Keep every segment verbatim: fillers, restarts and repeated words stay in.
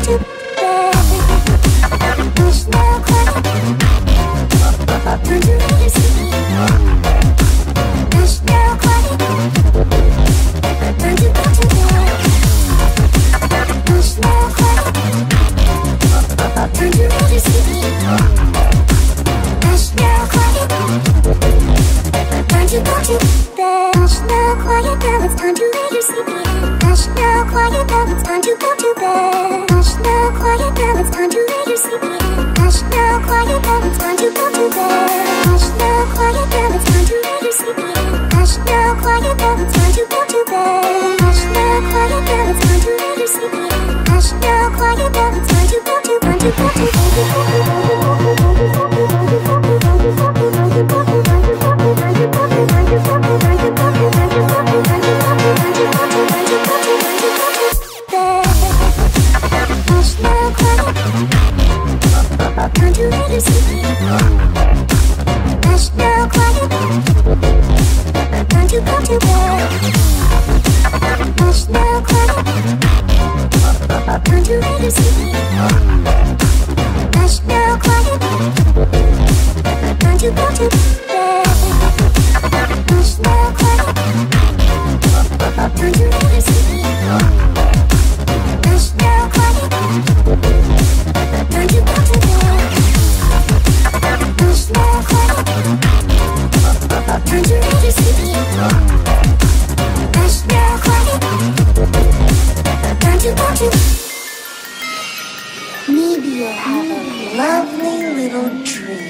to bed. Hush now, quiet. Time to lay your sleep. Hush now, quiet. Time to go to bed. Hush now, quiet. Time to lay your sleep. Hush now, quiet. Time to go to bed. Hush now, quiet. Now it's time to lay your sleepy head. Hush now, quiet. Now it's time to go to bed. Hush now, quiet. Now it's time to lay your sleepy head. Hush now, quiet. Now it's time to go to bed. Hush now, quiet. Now it's time to lay your sleepy head. Hush now, quiet. Now it's time to go to bed. Hush now, quiet. Now it's time to lay your sleepy head. Hush now, quiet. Now it's time to go to time to go to Hush now, quiet. Time to lay your sleepy head. Hush now, quiet. Time to go to bed. Hush now, quiet. Time to lay your sleepy head. Hush now, quiet. Time to go to bed. Hush now, quiet. Time to lay your sleepy head. Hush now, quiet. Time to go to bed. Hush now, quiet. Time to lay your sleepy head. Hush now, quiet. Time to go to. Maybe you'll have a lovely little dream.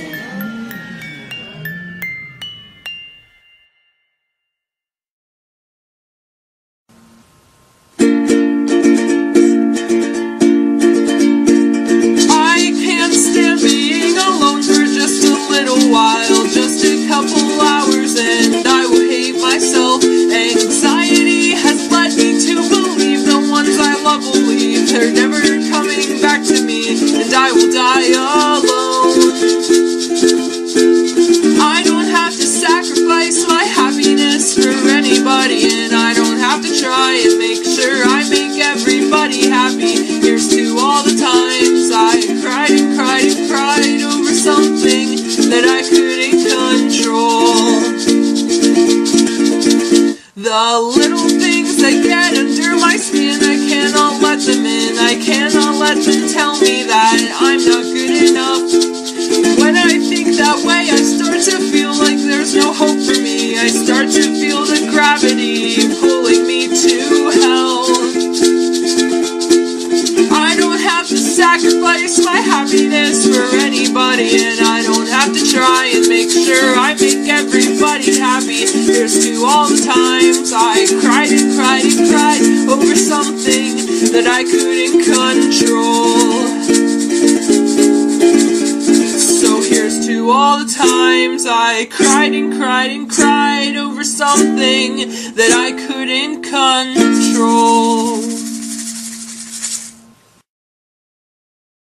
The little things that get under my skin, I cannot let them in. I cannot let them tell me that I'm not good enough. When I think that way, I start to feel like there's no hope for me. I start to feel the gravity pulling me to hell. I don't have to sacrifice my happiness for anybody, and I don't have to try and make sure I make everybody happy. Here's to all the times I cried and cried and cried over something that I couldn't control. So here's to all the times I cried and cried and cried over something that I couldn't control.